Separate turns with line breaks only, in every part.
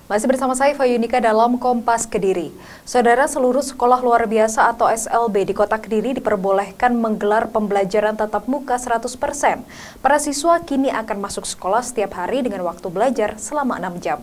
Masih bersama saya Fayunika dalam Kompas Kediri. Saudara, seluruh sekolah luar biasa atau SLB di Kota Kediri diperbolehkan menggelar pembelajaran tatap muka 100%. Para siswa kini akan masuk sekolah setiap hari dengan waktu belajar selama 6 jam.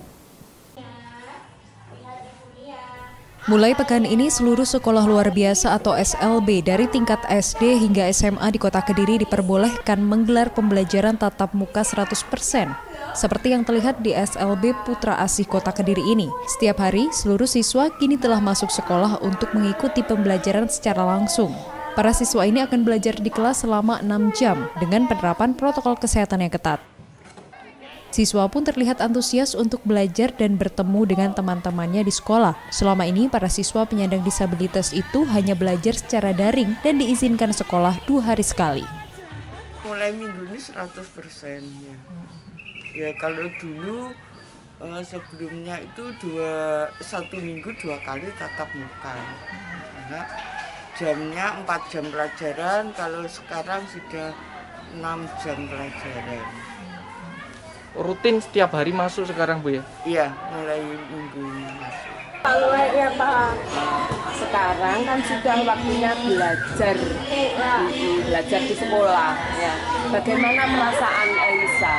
Mulai pekan ini, seluruh sekolah luar biasa atau SLB dari tingkat SD hingga SMA di Kota Kediri diperbolehkan menggelar pembelajaran tatap muka 100%. Seperti yang terlihat di SLB Putra Asih Kota Kediri ini. Setiap hari, seluruh siswa kini telah masuk sekolah untuk mengikuti pembelajaran secara langsung. Para siswa ini akan belajar di kelas selama 6 jam dengan penerapan protokol kesehatan yang ketat. Siswa pun terlihat antusias untuk belajar dan bertemu dengan teman-temannya di sekolah. Selama ini, para siswa penyandang disabilitas itu hanya belajar secara daring dan diizinkan sekolah 2 hari sekali.
Mulai minggu ini 100% ya. Ya kalau dulu sebelumnya itu 1 minggu 2 kali tatap muka. Karena jamnya 4 jam pelajaran, kalau sekarang sudah 6 jam pelajaran.
Rutin setiap hari masuk sekarang, Bu ya?
Iya, mulai minggu ini masuk.
Kalau ya Pak, sekarang kan sudah waktunya belajar di sekolah. Ya. Bagaimana perasaan Elisa?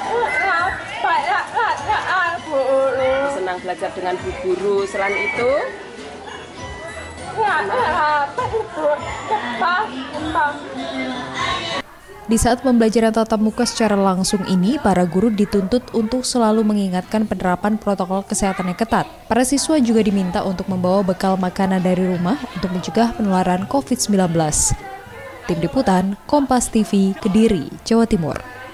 Senang belajar dengan Bu Guru. Selain itu,
Di saat pembelajaran tatap muka secara langsung ini, para guru dituntut untuk selalu mengingatkan penerapan protokol kesehatan yang ketat. Para siswa juga diminta untuk membawa bekal makanan dari rumah untuk mencegah penularan COVID-19. Tim Liputan, Kompas TV, Kediri, Jawa Timur.